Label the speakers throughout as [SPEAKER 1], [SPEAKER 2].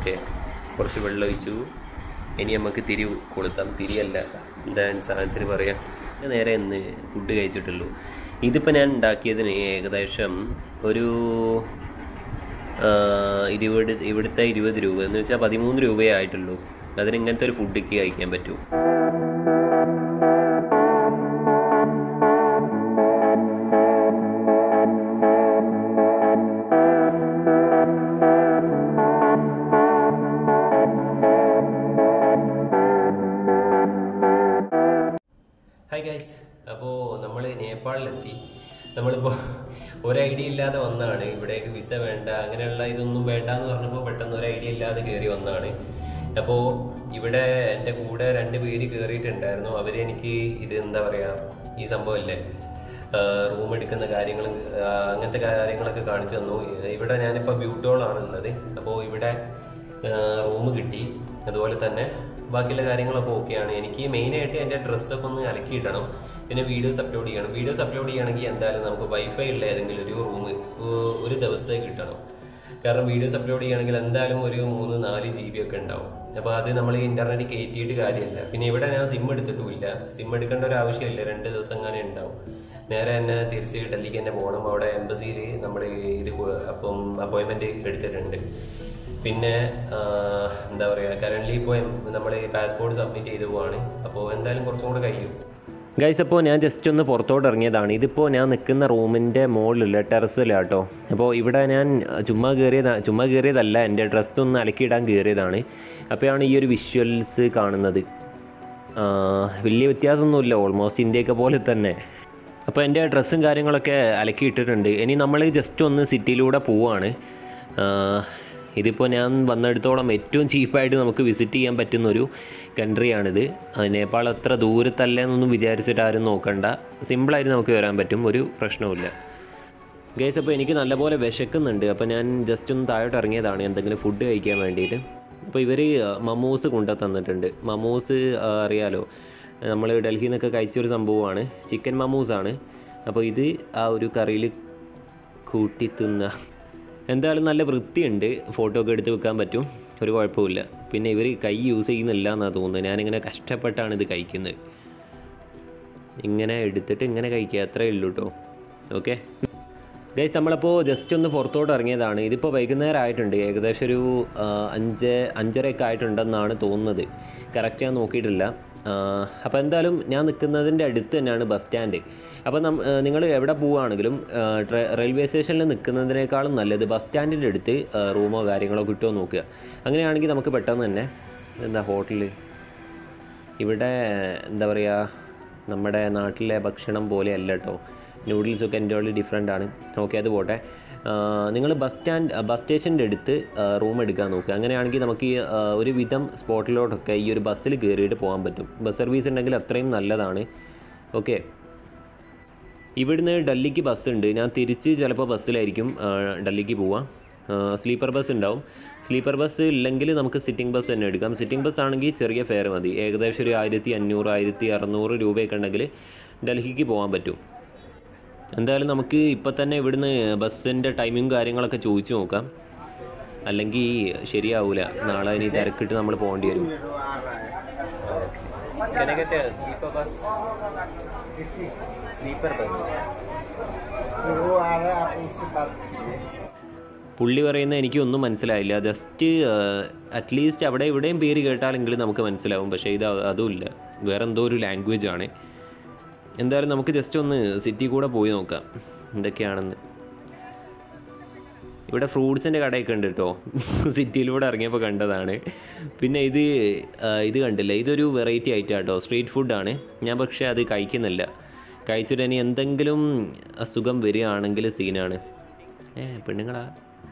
[SPEAKER 1] Okay, കുറച്ച് വെള്ളം ഒഴിച്ചു. ഇനി നമുക്ക് തിരി കൊളുത്താം. തിരിയല്ല, എന്താണ് സാധനത്തിന് പറയാം. നേരെ ഇന്ന് ഫുഡ് കഴിച്ചിട്ടുള്ളൂ. ഇതിപ്പോൾ ഞാൻ ഉണ്ടാക്കിയതിന് ഏകദേശം ഒരു ഇവിടുത്തെ 20 രൂപ എന്ന് വെച്ചാൽ 13 രൂപയേ ആയിട്ടുള്ളൂ. അതിന് ഇങ്ങനത്തെ ഒരു ഫുഡൊക്കെ കഴിക്കാൻ പറ്റൂ. ഹായ് ഗൈസ്, അപ്പോൾ നമ്മൾ നേപ്പാളിലെത്തി. നമ്മളിപ്പോൾ ഒരു ഐഡിയ ഇല്ലാതെ വന്നതാണ്. ഇവിടേക്ക് വിസ വേണ്ട, അങ്ങനെയുള്ള ഇതൊന്നും വേണ്ട എന്ന് പറഞ്ഞപ്പോൾ പെട്ടെന്ന് ഒരു ഐഡിയ ഇല്ലാതെ കയറി വന്നതാണ്. അപ്പോൾ ഇവിടെ എൻ്റെ കൂടെ 2 പേര് കയറിയിട്ടുണ്ടായിരുന്നു. അവരെനിക്ക് ഇത് എന്താ പറയുക, ഈ സംഭവമല്ലേ റൂം എടുക്കുന്ന കാര്യങ്ങളും അങ്ങനത്തെ കാര്യങ്ങളൊക്കെ കാണിച്ചു തന്നു. ഇവിടെ ഞാനിപ്പോൾ ബ്യൂട്ടോളാണുള്ളത്. അപ്പോൾ ഇവിടെ റൂം കിട്ടി. അതുപോലെ തന്നെ ബാക്കിയുള്ള കാര്യങ്ങളൊക്കെ ഓക്കെയാണ്. എനിക്ക് മെയിനായിട്ട് എൻ്റെ ഡ്രസ്സൊക്കെ ഒന്ന് അലക്കിയിടണം. പിന്നെ വീഡിയോസ് അപ്ലോഡ് ചെയ്യണം. വീഡിയോസ് അപ്ലോഡ് ചെയ്യണമെങ്കിൽ എന്തായാലും നമുക്ക് വൈഫൈ ഉള്ള ഏതെങ്കിലും ഒരു റൂം ഒരു ദിവസത്തേക്ക് കിട്ടണം. കാരണം വീഡിയോസ് അപ്ലോഡ് ചെയ്യണമെങ്കിൽ എന്തായാലും ഒരു 3-4 GB ഒക്കെ ഉണ്ടാവും. അപ്പോൾ അത് നമ്മൾ ഇൻ്റർനെറ്റ് കയറ്റിയിട്ട് കാര്യമില്ല. പിന്നെ ഇവിടെ ഞാൻ സിം എടുത്തിട്ടുമില്ല. സിം എടുക്കേണ്ട ഒരു ആവശ്യമില്ല. 2 ദിവസം അങ്ങനെ ഉണ്ടാവും. നേരെ തന്നെ തിരിച്ച് ഡൽഹിക്ക് തന്നെ പോകണം. അവിടെ എംബസിയിൽ നമ്മൾ ഇത് അപ്പോയിൻമെൻറ്റ് എടുത്തിട്ടുണ്ട്. പിന്നെ എന്താ പറയുക, കറൻ്റ്ലി ഇപ്പോൾ നമ്മൾ പാസ്പോർട്ട് സബ്മിറ്റ് ചെയ്ത് പോവാണ്. അപ്പോൾ എന്തായാലും കുറച്ചും കൂടെ കഴിയും. ഗൈസ്, അപ്പോൾ ഞാൻ ജസ്റ്റ് ഒന്ന് പുറത്തോട്ട് ഇറങ്ങിയതാണ്. ഇതിപ്പോൾ ഞാൻ നിൽക്കുന്ന റൂമിൻ്റെ മുകളിലുള്ള ടെറസിലാട്ടോ. അപ്പോൾ ഇവിടെ ഞാൻ ചുമ്മാ കയറിയതല്ല, എൻ്റെ ഡ്രസ്സൊന്ന് അലക്കിയിടാൻ കയറിയതാണ്. അപ്പോഴാണ് ഈ ഒരു വിഷ്വൽസ് കാണുന്നത്. വലിയ വ്യത്യാസമൊന്നുമില്ല, ഓൾമോസ്റ്റ് ഇന്ത്യയൊക്കെ പോലെ തന്നെ. അപ്പോൾ എൻ്റെ ഡ്രസ്സും കാര്യങ്ങളൊക്കെ അലക്കിയിട്ടിട്ടുണ്ട്. ഇനി നമ്മൾ ജസ്റ്റ് ഒന്ന് സിറ്റിയിലൂടെ പോവുകയാണ്. ഇതിപ്പോൾ ഞാൻ വന്നിടത്തോളം ഏറ്റവും ചീപ്പായിട്ട് നമുക്ക് വിസിറ്റ് ചെയ്യാൻ പറ്റുന്നൊരു കൺട്രിയാണിത്. നേപ്പാൾ അത്ര ദൂരത്തല്ലേന്നൊന്നും വിചാരിച്ചിട്ട് ആരും നോക്കണ്ട. സിമ്പിളായിട്ട് നമുക്ക് വരാൻ പറ്റും, ഒരു പ്രശ്നവുമില്ല. ഗൈസ്, അപ്പോൾ എനിക്ക് നല്ലപോലെ വിശക്കുന്നുണ്ട്. അപ്പോൾ ഞാൻ ജസ്റ്റ് ഒന്ന് താഴോട്ട് ഇറങ്ങിയതാണ് എന്തെങ്കിലും ഫുഡ് കഴിക്കാൻ വേണ്ടിയിട്ട്. അപ്പോൾ ഇവർ മമോസ് കൊണ്ടു തന്നിട്ടുണ്ട്. മമോസ് അറിയാലോ, നമ്മൾ ഡൽഹിയിൽ നിന്നൊക്കെ കഴിച്ചൊരു സംഭവമാണ്. ചിക്കൻ മമോസാണ്. അപ്പോൾ ഇത് ആ ഒരു കറിയിൽ കൂട്ടി തിന്നുക. എന്തായാലും നല്ല വൃത്തിയുണ്ട്, ഫോട്ടോ ഒക്കെ എടുത്ത് വെക്കാൻ പറ്റും, ഒരു കുഴപ്പമില്ല. പിന്നെ ഇവർ കൈ യൂസ് ചെയ്യുന്നില്ല എന്നാണ് തോന്നുന്നത്. ഞാനിങ്ങനെ കഷ്ടപ്പെട്ടാണ് ഇത് കഴിക്കുന്നത്. ഇങ്ങനെ എടുത്തിട്ട് ഇങ്ങനെ കഴിക്കുക, അത്രയേ ഉള്ളൂ കേട്ടോ. ഓക്കെ ഗൈസ്, നമ്മളപ്പോൾ ജസ്റ്റ് ഒന്ന് പുറത്തോട്ട് ഇറങ്ങിയതാണ്. ഇതിപ്പോൾ വൈകുന്നേരം ആയിട്ടുണ്ട്, ഏകദേശം ഒരു 5-5:30 ആയിട്ടുണ്ടെന്നാണ് തോന്നുന്നത്. കറക്റ്റ് ഞാൻ നോക്കിയിട്ടില്ല. അപ്പോൾ എന്തായാലും ഞാൻ നിൽക്കുന്നതിൻ്റെ അടുത്ത് തന്നെയാണ് ബസ് സ്റ്റാൻഡ്. അപ്പോൾ നിങ്ങൾ എവിടെ പോവുകയാണെങ്കിലും റെയിൽവേ സ്റ്റേഷനിൽ നിൽക്കുന്നതിനേക്കാളും നല്ലത് ബസ് സ്റ്റാൻഡിൻ്റെ അടുത്ത് റൂമോ കാര്യങ്ങളോ കിട്ടുമോ നോക്കുക. അങ്ങനെയാണെങ്കിൽ നമുക്ക് പെട്ടെന്ന് തന്നെ ഹോട്ടൽ ഇവിടെ എന്താ പറയുക, നമ്മുടെ നാട്ടിലെ ഭക്ഷണം പോലെ അല്ല കേട്ടോ. നൂഡിൽസൊക്കെ എൻ്റെ ഉള്ളിൽ ഡിഫറെൻ്റ് ആണ്. ഓക്കെ, അത് പോട്ടെ. നിങ്ങൾ ബസ് സ്റ്റേഷൻ്റെ അടുത്ത് റൂം എടുക്കാൻ നോക്കുക. അങ്ങനെയാണെങ്കിൽ നമുക്ക് ഒരു വിധം സ്പോട്ടിലോട്ടൊക്കെ ഈ ഒരു ബസ്സിൽ കയറിയിട്ട് പോകാൻ പറ്റും. ബസ് സർവീസ് ഉണ്ടെങ്കിൽ അത്രയും നല്ലതാണ്. ഓക്കെ, ഇവിടുന്ന് ഡൽഹിക്ക് ബസ് ഉണ്ട്. ഞാൻ തിരിച്ച് ചിലപ്പോൾ ബസ്സിലായിരിക്കും ഡൽഹിക്ക് പോവാം. സ്ലീപ്പർ ബസ് ഉണ്ടാവും. സ്ലീപ്പർ ബസ് ഇല്ലെങ്കിൽ നമുക്ക് സിറ്റിംഗ് ബസ് തന്നെ എടുക്കാം. സിറ്റിംഗ് ബസ് ആണെങ്കിൽ ചെറിയ ഫെയർ മതി. ഏകദേശം ഒരു 1500-1600 രൂപയൊക്കെ ഉണ്ടെങ്കിൽ ഡൽഹിക്ക് പോകാൻ പറ്റും. എന്തായാലും നമുക്ക് ഇപ്പം തന്നെ ഇവിടുന്ന് ബസ്സിൻ്റെ ടൈമിങ് കാര്യങ്ങളൊക്കെ ചോദിച്ചു നോക്കാം. അല്ലെങ്കിൽ ശരിയാവില്ല, നാളെ ഇനി തിരക്കിട്ട് നമ്മൾ പോകേണ്ടി വരും. പുള്ളി പറയുന്നത് എനിക്കൊന്നും മനസ്സിലായില്ല. ജസ്റ്റ് അറ്റ്ലീസ്റ്റ് അവിടെ ഇവിടെയും പേര് കേട്ടാലെങ്കിലും നമുക്ക് മനസ്സിലാവും. പക്ഷേ ഇത് അതുമില്ല, വേറെ എന്തോ ഒരു ലാംഗ്വേജ് ആണ്. എന്തായാലും നമുക്ക് ജസ്റ്റ് ഒന്ന് സിറ്റി കൂടെ പോയി നോക്കാം എന്തൊക്കെയാണെന്ന്. ഇവിടെ ഫ്രൂട്ട്സിൻ്റെ കടയൊക്കെ ഉണ്ട് കേട്ടോ. സിറ്റിയിലൂടെ ഇറങ്ങിയപ്പോൾ കണ്ടതാണ്. പിന്നെ ഇത് കണ്ടില്ല, ഇതൊരു വെറൈറ്റി ആയിട്ട് കേട്ടോ, സ്ട്രീറ്റ് ഫുഡാണ്. ഞാൻ പക്ഷേ അത് കഴിക്കുന്നില്ല. കഴിച്ചിട്ട് ഇനി എന്തെങ്കിലും അസുഖം വരികയാണെങ്കിൽ സീനാണ്. പെണ്ണുങ്ങളാ.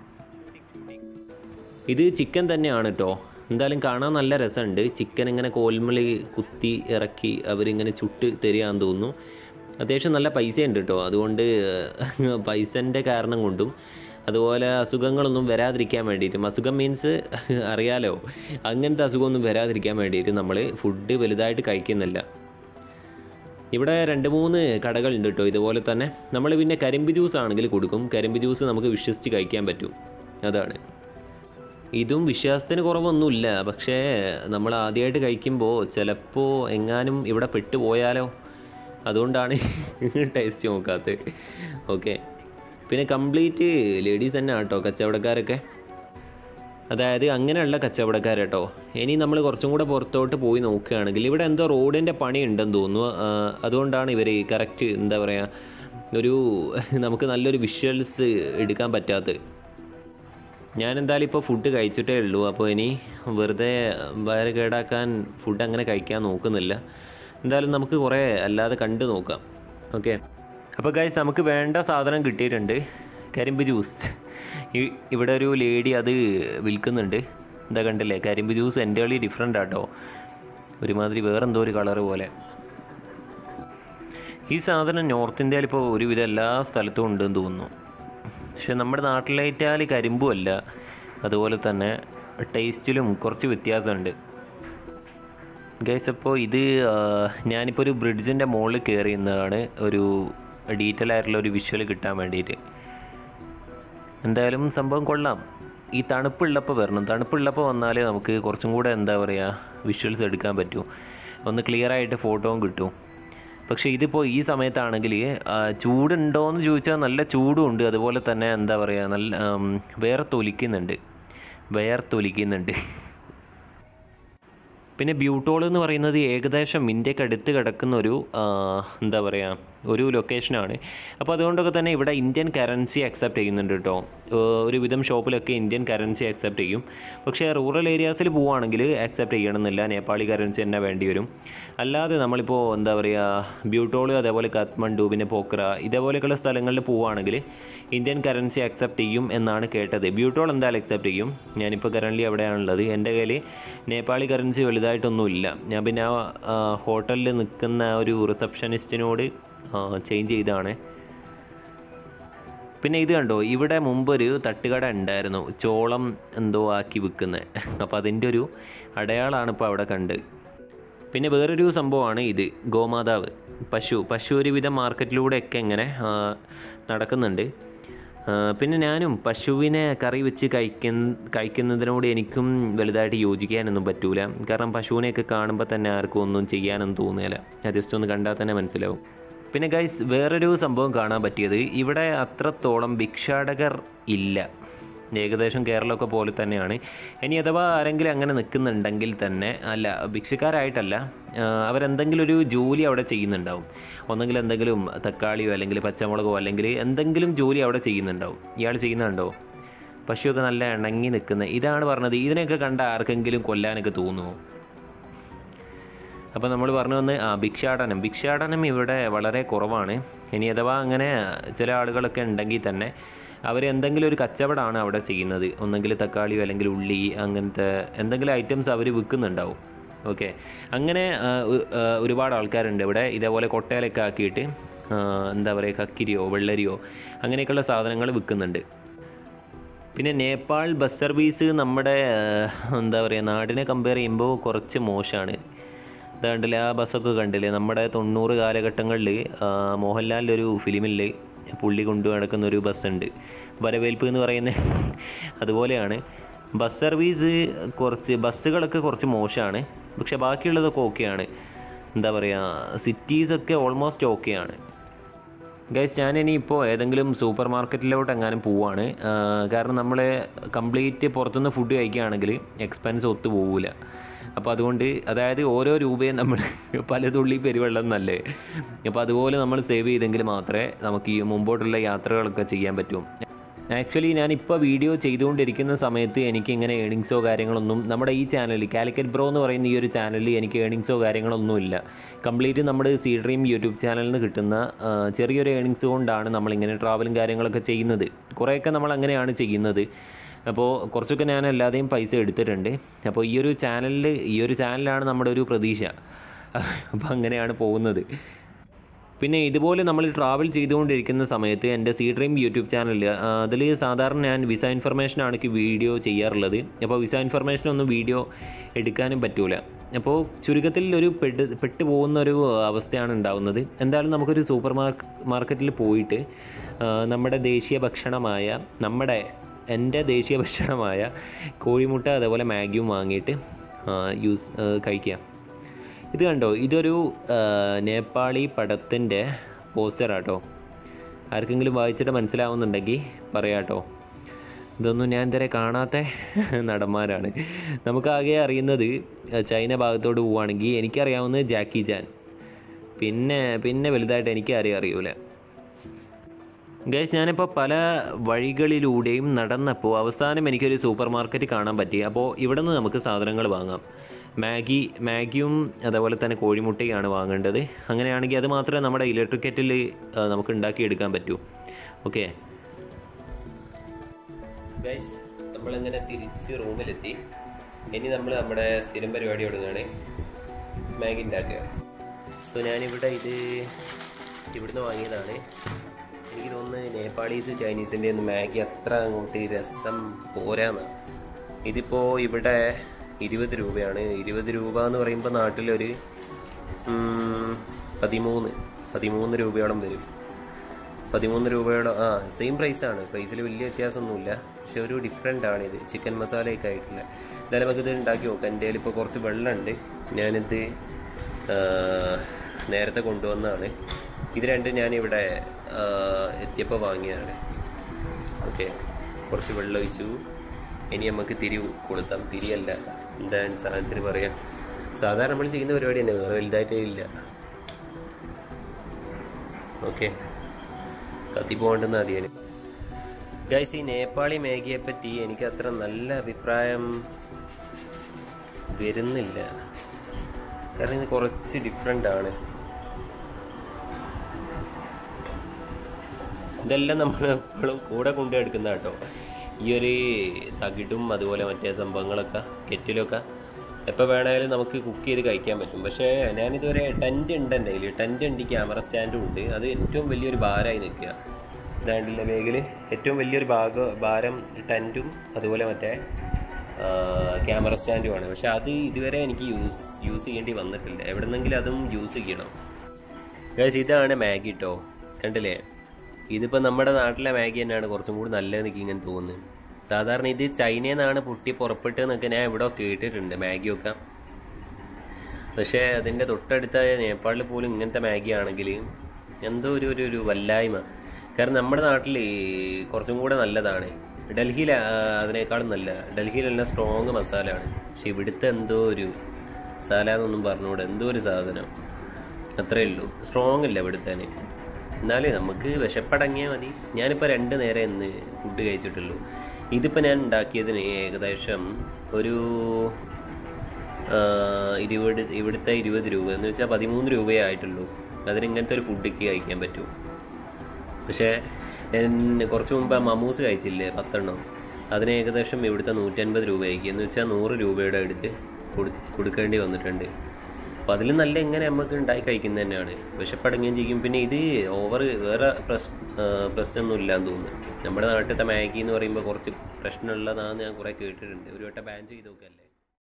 [SPEAKER 1] ഇത് ചിക്കൻ തന്നെയാണ് കേട്ടോ. എന്തായാലും കാണാൻ നല്ല രസമുണ്ട്. ചിക്കൻ ഇങ്ങനെ കോൽമളി കുത്തി ഇറക്കി അവരിങ്ങനെ ചുട്ട് തരികയാണെന്ന് തോന്നുന്നു. അത്യാവശ്യം നല്ല പൈസയുണ്ട് കേട്ടോ. അതുകൊണ്ട് പൈസൻ്റെ കാരണം കൊണ്ടും അതുപോലെ അസുഖങ്ങളൊന്നും വരാതിരിക്കാൻ വേണ്ടിയിട്ടും, അസുഖം മീൻസ് അറിയാലോ, അങ്ങനത്തെ അസുഖമൊന്നും വരാതിരിക്കാൻ വേണ്ടിയിട്ട് നമ്മൾ ഫുഡ് വലുതായിട്ട് കഴിക്കുന്നില്ല. ഇവിടെ 2-3 കടകളുണ്ട് കേട്ടോ ഇതുപോലെ തന്നെ. നമ്മൾ പിന്നെ കരിമ്പ് ജ്യൂസ് ആണെങ്കിൽ കൊടുക്കും. കരിമ്പ് ജ്യൂസ് നമുക്ക് വിശ്വസിച്ച് കഴിക്കാൻ പറ്റും. അതാണ് ഇതും വിശ്വാസത്തിന് കുറവൊന്നുമില്ല. പക്ഷേ നമ്മൾ ആദ്യമായിട്ട് കഴിക്കുമ്പോൾ ചിലപ്പോൾ എങ്ങാനും ഇവിടെ പെട്ടുപോയാലോ, അതുകൊണ്ടാണ് ടേസ്റ്റ് നോക്കാത്തത്. ഓക്കെ, പിന്നെ കംപ്ലീറ്റ് ലേഡീസ് തന്നെ കേട്ടോ കച്ചവടക്കാരൊക്കെ, അതായത് അങ്ങനെയുള്ള കച്ചവടക്കാർ കേട്ടോ. ഇനി നമ്മൾ കുറച്ചും കൂടെ പുറത്തോട്ട് പോയി നോക്കുകയാണെങ്കിൽ ഇവിടെ എന്തോ റോഡിൻ്റെ പണി ഉണ്ടെന്ന് തോന്നുന്നു. അതുകൊണ്ടാണ് ഇവർ കറക്റ്റ് എന്താ പറയുക ഒരു നമുക്ക് നല്ലൊരു വിഷ്വൽസ് എടുക്കാൻ പറ്റാത്തത്. ഞാൻ എന്തായാലും ഇപ്പോൾ ഫുഡ് കഴിച്ചിട്ടേ ഉള്ളൂ. അപ്പോൾ ഇനി വെറുതെ വയറ് കേടാക്കാൻ ഫുഡ് അങ്ങനെ കഴിക്കാൻ നോക്കുന്നില്ല. എന്തായാലും നമുക്ക് കുറേ അല്ലാതെ കണ്ടു നോക്കാം. ഓക്കെ, അപ്പോൾ ഗൈസ് നമുക്ക് വേണ്ട സാധനം കിട്ടിയിട്ടുണ്ട്. കരിമ്പ് ജ്യൂസ്. ഇവിടെ ഒരു ലേഡി അത് വിൽക്കുന്നുണ്ട്. എന്താ കണ്ടില്ലേ, കരിമ്പ് ജ്യൂസ് എൻ്റെ കളി ഡിഫറെൻ്റ് ആട്ടോ, ഒരുമാതിരി വേറെന്തോ ഒരു കളറ് പോലെ. ഈ സാധനം നോർത്ത് ഇന്ത്യയിൽ ഇപ്പോൾ ഒരുവിധം എല്ലാ സ്ഥലത്തും ഉണ്ടെന്ന് തോന്നുന്നു. പക്ഷെ നമ്മുടെ നാട്ടിലേറ്റാൽ കരിമ്പും അല്ല, അതുപോലെ തന്നെ ടേസ്റ്റിലും കുറച്ച് വ്യത്യാസമുണ്ട് ഗൈസ്. അപ്പോൾ ഇത് ഞാനിപ്പോൾ ഒരു ബ്രിഡ്ജിൻ്റെ മുകളിൽ കയറി നിന്നതാണ് ഒരു ഡീറ്റെയിൽ ആയിട്ടുള്ള ഒരു വിഷ്വൽ കിട്ടാൻ വേണ്ടിയിട്ട്. എന്തായാലും സംഭവം കൊള്ളാം. ഈ തണുപ്പുള്ളപ്പോൾ വരണം, തണുപ്പുള്ളപ്പോൾ വന്നാലേ നമുക്ക് കുറച്ചും കൂടെ എന്താ പറയുക വിഷ്വൽസ് എടുക്കാൻ പറ്റും, ഒന്ന് ക്ലിയർ ആയിട്ട് ഫോട്ടോയും കിട്ടും. പക്ഷേ ഇതിപ്പോൾ ഈ സമയത്താണെങ്കിൽ ചൂടുണ്ടോയെന്ന് ചോദിച്ചാൽ നല്ല ചൂടും ഉണ്ട്, അതുപോലെ തന്നെ എന്താ പറയുക നല്ല വേർത്തൊലിക്കുന്നുണ്ട്. പിന്നെ ബ്യൂട്ടോൾ എന്ന് പറയുന്നത് ഏകദേശം ഇന്ത്യക്ക് അടുത്ത് കിടക്കുന്ന ഒരു എന്താ പറയുക ഒരു ലൊക്കേഷനാണ്. അപ്പോൾ അതുകൊണ്ടൊക്കെ തന്നെ ഇവിടെ ഇന്ത്യൻ കറൻസി അക്സെപ്റ്റ് ചെയ്യുന്നുണ്ട് കേട്ടോ. ഒരുവിധം ഷോപ്പിലൊക്കെ ഇന്ത്യൻ കറൻസി അക്സെപ്റ്റ് ചെയ്യും. പക്ഷേ റൂറൽ ഏരിയാസിൽ പോവുകയാണെങ്കിൽ അക്സെപ്റ്റ് ചെയ്യണമെന്നില്ല, നേപ്പാളി കറൻസി തന്നെ വേണ്ടി വരും. അല്ലാതെ നമ്മളിപ്പോൾ എന്താ പറയുക ബ്യൂട്ടോൾ, അതേപോലെ കാത്മണ്ഡു, പിന്നെ പോക്ര ഇതേപോലെയൊക്കെയുള്ള സ്ഥലങ്ങളിൽ പോവുകയാണെങ്കിൽ ഇന്ത്യൻ കറൻസി അക്സെപ്റ്റ് ചെയ്യും എന്നാണ് കേട്ടത്. ബ്യൂട്ടോൾ എന്തായാലും അക്സെപ്റ്റ് ചെയ്യും. ഞാനിപ്പോൾ കറൻ്റ്ലി അവിടെയാണുള്ളത്. എൻ്റെ കയ്യിൽ നേപ്പാളി കറൻസി വലുതായിട്ടൊന്നുമില്ല. ഞാൻ പിന്നെ ആ ഹോട്ടലിൽ നിൽക്കുന്ന ഒരു റിസപ്ഷനിസ്റ്റിനോട് ചേഞ്ച് ചെയ്താണ്. പിന്നെ ഇത് കണ്ടോ, ഇവിടെ മുമ്പൊരു തട്ടുകട ഉണ്ടായിരുന്നു, ചോളം എന്തോ ആക്കി വിൽക്കുന്നത്. അപ്പോൾ അതിൻ്റെ ഒരു അടയാളമാണ് ഇപ്പോൾ അവിടെ കണ്ട്. പിന്നെ വേറൊരു സംഭവമാണ് ഇത്, ഗോമാതാവ്, പശു ഒരുവിധം മാർക്കറ്റിലൂടെയൊക്കെ ഇങ്ങനെ നടക്കുന്നുണ്ട്. പിന്നെ ഞാനും പശുവിനെ കറി വെച്ച് കഴിക്കുന്നതിനോട് എനിക്കും വലുതായിട്ട് യോജിക്കാനൊന്നും പറ്റൂല. കാരണം പശുവിനെയൊക്കെ കാണുമ്പോൾ തന്നെ ആർക്കും ഒന്നും ചെയ്യാനൊന്നും തോന്നുകയില്ല, ജസ്റ്റ് ഒന്ന് കണ്ടാൽ തന്നെ മനസ്സിലാവും. പിന്നെ ഗൈസ് വേറൊരു സംഭവം കാണാൻ പറ്റിയത്, ഇവിടെ അത്രത്തോളം ഭിക്ഷാടകർ ഇല്ല. ഏകദേശം കേരളമൊക്കെ പോലെ തന്നെയാണ്. ഇനി അഥവാ ആരെങ്കിലും അങ്ങനെ നിൽക്കുന്നുണ്ടെങ്കിൽ തന്നെ, അല്ല ഭിക്ഷക്കാരായിട്ടല്ല, അവരെന്തെങ്കിലും ഒരു ജോലി അവിടെ ചെയ്യുന്നുണ്ടാവും. ഒന്നെങ്കിൽ എന്തെങ്കിലും തക്കാളിയോ അല്ലെങ്കിൽ പച്ചമുളകോ അല്ലെങ്കിൽ എന്തെങ്കിലും ജോലി അവിടെ ചെയ്യുന്നുണ്ടാവും. ഇയാൾ ചെയ്യുന്നുണ്ടോ? പശുവൊക്കെ നല്ല ഇണങ്ങി നിൽക്കുന്നത്, ഇതാണ് പറഞ്ഞത്. ഇതിനെയൊക്കെ കണ്ട ആർക്കെങ്കിലും കൊല്ലാനൊക്കെ തോന്നുമോ? അപ്പോൾ നമ്മൾ പറഞ്ഞു വന്ന് ഭിക്ഷാടനം ഇവിടെ വളരെ കുറവാണ്. ഇനി അഥവാ അങ്ങനെ ചില ആളുകളൊക്കെ ഉണ്ടെങ്കിൽ തന്നെ അവരെന്തെങ്കിലും ഒരു കച്ചവടമാണ് അവിടെ ചെയ്യുന്നത്. ഒന്നെങ്കിൽ തക്കാളിയോ അല്ലെങ്കിൽ ഉള്ളി അങ്ങനത്തെ എന്തെങ്കിലും ഐറ്റംസ് അവർ വിൽക്കുന്നുണ്ടാവും. ഓക്കെ, അങ്ങനെ ഒരുപാട് ആൾക്കാരുണ്ട് ഇവിടെ. ഇതേപോലെ കൊട്ടയിലൊക്കെ ആക്കിയിട്ട് എന്താ പറയുക കക്കിരിയോ വെള്ളരിയോ അങ്ങനെയൊക്കെയുള്ള സാധനങ്ങൾ വിൽക്കുന്നുണ്ട്. പിന്നെ നേപ്പാൾ ബസ് സർവീസ് നമ്മുടെ എന്താ പറയുക നാടിനെ കമ്പയർ ചെയ്യുമ്പോൾ കുറച്ച് മോശമാണ്. ഇത് കണ്ടില്ലേ, ആ ബസ്സൊക്കെ കണ്ടില്ലേ, നമ്മുടെ 90 കാലഘട്ടങ്ങളിൽ മോഹൻലാലിൻ്റെ ഒരു ഫിലിമിൽ പുള്ളി കൊണ്ടു നടക്കുന്ന ഒരു ബസ്സുണ്ട്, വരവേൽപ്പ് എന്ന് പറയുന്നത്. അതുപോലെയാണ് ബസ് സർവീസ്. ബസ്സുകളൊക്കെ കുറച്ച് മോശമാണ്, പക്ഷെ ബാക്കിയുള്ളതൊക്കെ ഓക്കെയാണ്. എന്താ പറയുക സിറ്റീസൊക്കെ ഓൾമോസ്റ്റ് ഓക്കെയാണ്. ഗൈസ് ഞാനിനി ഇപ്പോൾ ഏതെങ്കിലും സൂപ്പർ മാർക്കറ്റിലോട്ട് എങ്ങാനും പോവുകയാണ്. കാരണം നമ്മൾ കംപ്ലീറ്റ് പുറത്തുനിന്ന് ഫുഡ് കഴിക്കുകയാണെങ്കിൽ എക്സ്പെൻസ് ഒത്തു പോവില്ല. അപ്പോൾ അതുകൊണ്ട് അതായത് ഓരോ രൂപയും നമ്മൾ പല തുള്ളി പെരുവെള്ളം എന്നല്ലേ, അപ്പോൾ അതുപോലെ നമ്മൾ സേവ് ചെയ്തെങ്കിൽ മാത്രമേ നമുക്ക് ഈ മുമ്പോട്ടുള്ള യാത്രകളൊക്കെ ചെയ്യാൻ പറ്റൂ. ആക്ച്വലി ഞാനിപ്പോൾ വീഡിയോ ചെയ്തുകൊണ്ടിരിക്കുന്ന സമയത്ത് എനിക്കിങ്ങനെ ഏണിങ്സോ കാര്യങ്ങളൊന്നും നമ്മുടെ ഈ ചാനൽ കാലിക്കറ്റ് ബ്രോ എന്ന് പറയുന്ന ഈ ഒരു ചാനലിൽ എനിക്ക് ഏണിങ്സോ കാര്യങ്ങളൊന്നുമില്ല. കംപ്ലീറ്റ് നമ്മുടെ സീ ഡ്രീം യൂട്യൂബ് ചാനലിൽ നിന്ന് കിട്ടുന്ന ചെറിയൊരു ഏണിങ്സ് കൊണ്ടാണ് നമ്മളിങ്ങനെ ട്രാവലും കാര്യങ്ങളൊക്കെ ചെയ്യുന്നത്. കുറേയൊക്കെ നമ്മൾ അങ്ങനെയാണ് ചെയ്യുന്നത്. അപ്പോൾ കുറച്ചൊക്കെ ഞാൻ എല്ലാതെയും പൈസ എടുത്തിട്ടുണ്ട്. അപ്പോൾ ഈ ഒരു ചാനലാണ് നമ്മുടെ ഒരു പ്രതീക്ഷ. അപ്പോൾ അങ്ങനെയാണ് പോകുന്നത്. പിന്നെ ഇതുപോലെ നമ്മൾ ട്രാവൽ ചെയ്തുകൊണ്ടിരിക്കുന്ന സമയത്ത് എൻ്റെ സീ ഡ്രീം യൂട്യൂബ് ചാനലിൽ അതിൽ സാധാരണ ഞാൻ വിസ ഇൻഫർമേഷനാണ് വീഡിയോ ചെയ്യാറുള്ളത്. അപ്പോൾ വിസ ഇൻഫർമേഷനൊന്നും വീഡിയോ എടുക്കാനും പറ്റൂല. അപ്പോൾ ചുരുക്കത്തിൽ ഒരു പെട്ടു പോകുന്നൊരു അവസ്ഥയാണ് ഉണ്ടാകുന്നത്. എന്തായാലും നമുക്കൊരു സൂപ്പർ മാർക്കറ്റിൽ പോയിട്ട് നമ്മുടെ ദേശീയ ഭക്ഷണമായ നമ്മുടെ എൻ്റെ ദേശീയ ഭക്ഷണമായ കോഴിമുട്ട അതേപോലെ മാഗിയും വാങ്ങിയിട്ട് കഴിക്കുക. ഇത് കണ്ടോ, ഇതൊരു നേപ്പാളി പടത്തിൻ്റെ പോസ്റ്ററാട്ടോ. ആർക്കെങ്കിലും വായിച്ചിട്ട് മനസ്സിലാവുന്നുണ്ടെങ്കിൽ പറയാട്ടോ. ഇതൊന്നും ഞാൻ ഇതുവരെ കാണാത്ത നടന്മാരാണ്. നമുക്കാകെ അറിയുന്നത് ചൈന ഭാഗത്തോട്ട് പോവുകയാണെങ്കിൽ എനിക്കറിയാവുന്നത് ജാക്കി ചാൻ, പിന്നെ വലുതായിട്ട് എനിക്ക് അറിയൂല. ഗൈസ്, ഞാനിപ്പോൾ പല വഴികളിലൂടെയും നടന്നപ്പോൾ അവസാനം എനിക്കൊരു സൂപ്പർ മാർക്കറ്റ് കാണാൻ പറ്റി. അപ്പോൾ ഇവിടെ നിന്ന് നമുക്ക് സാധനങ്ങൾ വാങ്ങാം. മാഗിയും അതേപോലെ തന്നെ കോഴിമുട്ടയാണ് വാങ്ങേണ്ടത്. അങ്ങനെയാണെങ്കിൽ അത് മാത്രമേ നമ്മുടെ ഇലക്ട്രിക് കെറ്റിൽ നമുക്ക് ഉണ്ടാക്കിയെടുക്കാൻ പറ്റൂ. ഓക്കെ ഗൈസ്, നമ്മളിങ്ങനെ തിരിച്ച് റൂമിലെത്തി. ഇനി നമ്മൾ നമ്മുടെ സ്ഥിരം പരിപാടി തുടങ്ങുകയാണ്, മാഗി ഉണ്ടാക്കുക. സോ ഞാനിവിടെ ഇവിടുന്ന് വാങ്ങിയതാണ്. എനിക്ക് തോന്നുന്നത് നേപ്പാളീസ് ചൈനീസിൻ്റെ ഒന്നും മാഗി അത്ര അങ്ങോട്ട് രസം പോരാന്നാണ്. ഇതിപ്പോൾ ഇവിടെ 20 രൂപയാണ്. 20 രൂപ എന്ന് പറയുമ്പോൾ നാട്ടിലൊരു 13 രൂപയോളം വരും. 13 രൂപയോളം സെയിം പ്രൈസാണ്. പ്രൈസിൽ വലിയ വ്യത്യാസമൊന്നുമില്ല, പക്ഷെ ഒരു ഡിഫറെൻ്റ് ആണ് ഇത്. ചിക്കൻ മസാലയൊക്കെ ആയിട്ടില്ല. എന്തായാലും നമുക്കിത് ഉണ്ടാക്കി നോക്കാം. എൻ്റെ കയ്യിൽ ഇപ്പോൾ കുറച്ച് വെള്ളമുണ്ട്. ഞാനിത് നേരത്തെ കൊണ്ടുവന്നതാണ്. ഇത് രണ്ടും ഞാനിവിടെ എത്തിയപ്പോൾ വാങ്ങിയതാണ്. ഓക്കെ, കുറച്ച് വെള്ളം ഒഴിച്ചു. ഇനി നമുക്ക് തിരി കൊളുത്താം. തിരിയല്ല, എന്താണ് സാധനത്തിന് പറയാം, സാധാരണ നമ്മൾ ചെയ്യുന്ന പരിപാടി തന്നെ, വേറെ വലുതായിട്ടേ ഇല്ല. ഓക്കെ, കത്തി പോകണ്ടെന്ന് അറിയാൻ. ഗൈസ്, ഈ നേപ്പാളി മാഗിയെ പറ്റി എനിക്ക് അത്ര നല്ല അഭിപ്രായം വരുന്നില്ല. കാരണം ഇത് കുറച്ച് ഡിഫറെൻ്റ് ആണ്. ഇതെല്ലാം നമ്മൾ എപ്പോഴും കൂടെ കൊണ്ടുപോയെടുക്കുന്ന കേട്ടോ. ഈ ഒരു തകിടും അതുപോലെ മറ്റേ സംഭവങ്ങളൊക്കെ കെറ്റിലൊക്കെ എപ്പോൾ വേണമെങ്കിലും നമുക്ക് കുക്ക് ചെയ്ത് കഴിക്കാൻ പറ്റും. പക്ഷേ ഞാനിതുവരെ ടെൻറ്റ് ഉണ്ട് എൻ്റെ കയ്യിൽ. ടെൻറ്റ് ഉണ്ട്, ക്യാമറ സ്റ്റാൻഡും ഉണ്ട്. അത് ഏറ്റവും വലിയൊരു ഭാരമായി നിൽക്കുക. ഇതാണ്ടില്ല ബാഗിൽ ഏറ്റവും വലിയൊരു ഭാരം ടെൻറ്റും അതുപോലെ മറ്റേ ക്യാമറ സ്റ്റാൻഡുമാണ്. പക്ഷെ അത് ഇതുവരെ എനിക്ക് യൂസ് ചെയ്യേണ്ടി വന്നിട്ടില്ല. എവിടെന്നെങ്കിലും അതും യൂസ് ചെയ്യണം. ഗൈസ്, ഇതാണ് മാഗി കേട്ടോ. കണ്ടില്ലേ, ഇതിപ്പോൾ നമ്മുടെ നാട്ടിലെ മാഗി തന്നെയാണ് കുറച്ചും കൂടി നല്ലതെന്ന് എനിക്ക് ഇങ്ങനെ തോന്നുന്നത്. സാധാരണ ഇത് ചൈനയിൽ നിന്നാണ് പൊട്ടി പുറപ്പെട്ടതെന്നൊക്കെ ഞാൻ ഇവിടെ കേട്ടിട്ടുണ്ട് മാഗിയൊക്കെ. പക്ഷേ അതിൻ്റെ തൊട്ടടുത്ത നേപ്പാളിൽ പോലും ഇങ്ങനത്തെ മാഗി ആണെങ്കിൽ എന്തോ ഒരു വല്ലായ്മ. കാരണം നമ്മുടെ നാട്ടിൽ കുറച്ചും കൂടെ നല്ലതാണ്. ഡൽഹിയിൽ അതിനേക്കാളും നല്ല. ഡൽഹിയിലെല്ലാം സ്ട്രോങ് മസാലയാണ്. പക്ഷെ ഇവിടുത്തെ എന്തോ ഒരു മസാല എന്നൊന്നും പറഞ്ഞുകൂടെ, എന്തോ ഒരു സാധനം, അത്രയേ ഉള്ളൂ. സ്ട്രോങ് ഇല്ല ഇവിടുത്തെ. എന്നാലും നമുക്ക് വിശപ്പടങ്ങിയാൽ മതി. ഞാനിപ്പോൾ 2 നേരം ഇന്ന് ഫുഡ് കഴിച്ചിട്ടുള്ളൂ. ഇതിപ്പോൾ ഞാൻ ഉണ്ടാക്കിയതിന് ഏകദേശം ഒരു ഇവിടുത്തെ 20 രൂപ എന്ന് വെച്ചാൽ 13 രൂപയേ ആയിട്ടുള്ളൂ. അതിന് ഇങ്ങനത്തെ ഒരു ഫുഡൊക്കെ കഴിക്കാൻ പറ്റും. പക്ഷേ ഞാൻ കുറച്ച് മുമ്പ് മമൂസ് കഴിച്ചില്ലേ 10 എണ്ണം, അതിന് ഏകദേശം ഇവിടുത്തെ 150 രൂപയായിരിക്കും. എന്ന് വെച്ചാൽ 100 രൂപയുടെ അടുത്ത് കൊടുക്കേണ്ടി വന്നിട്ടുണ്ട്. അപ്പോൾ അതിൽ നല്ല എങ്ങനെ നമുക്ക് ഉണ്ടാക്കി കഴിക്കുന്നത് തന്നെയാണ്. വിശപ്പടങ്ങുകയും ചെയ്യും. പിന്നെ ഇത് വേറെ പ്രശ്നമൊന്നും ഇല്ലാന്ന് തോന്നുന്നു. നമ്മുടെ നാട്ടിലത്തെ മാഗി എന്ന് പറയുമ്പോൾ കുറച്ച് പ്രശ്നമുള്ളതാണെന്ന് ഞാൻ കുറേ കേട്ടിട്ടുണ്ട്. ഒരു വട്ടം ബാൻ ചെയ്ത് നോക്കല്ലേ.